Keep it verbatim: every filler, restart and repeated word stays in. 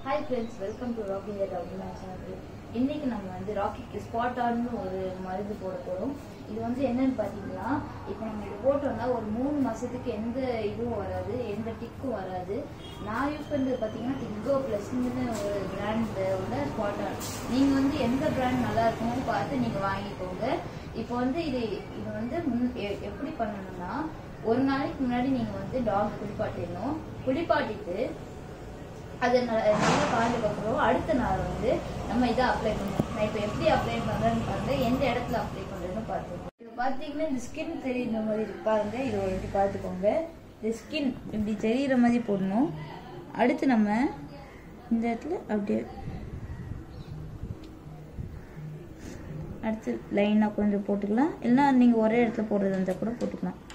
Hi friends, welcome to Rocky the Doberman channel. இன்னைக்கு நம்ம வந்து ராக்கிக்கு ஸ்பாட்டான்னு ஒரு மருந்து போட போறோம். இது வந்து என்னன்னு பாத்தீங்கன்னா, இப்போ நம்ம இது போட்டோம்னா ஒரு மூணு மாசத்துக்கு எந்த இதுவும் வராது, எந்த டிக்கும் வராது. நான் யூஸ் பண்றது பாத்தீங்கன்னா டிக்கோ பிளஸ்ன்னு ஒரு பிராண்டோட ஸ்பாட்டான். நீங்க வந்து எந்த பிராண்ட் நல்லா இருக்குமோ பார்த்து நீங்க வாங்கிக்கோங்க. இப்போ வந்து இது இது வந்து எப்படி பண்ணணும்னா, ஒரு நாளைக்கு முன்னாடி நீங்க வந்து டாக் குளிப்பாட்டிடணும். குளிப்பாட்டிட்டு அது நல்லா காய்ஞ்சதுக்கப்புறம் அடுத்த நாள் வந்து நம்ம இதை அப்ளை பண்ணணும். நான் இப்போ எப்படி அப்ளை பண்ணுறேன்னு பாருங்க, எந்த இடத்துல அப்ளை பண்ணுறதுன்னு பார்த்துக்கோங்க. இது பார்த்தீங்கன்னா இந்த ஸ்கின் தெரியுற மாதிரி இருக்கு பாருங்க, இது ஒரு வாட்டி பார்த்துக்கோங்க. இந்த ஸ்கின் இப்படி தெரிகிற மாதிரி போடணும். அடுத்து நம்ம இந்த இடத்துல அப்படியே அடுத்து லைனாக கொஞ்சம் போட்டுக்கலாம். இல்லைன்னா நீங்கள் ஒரே இடத்துல போடுறது இருந்தால் கூட போட்டுக்கலாம்.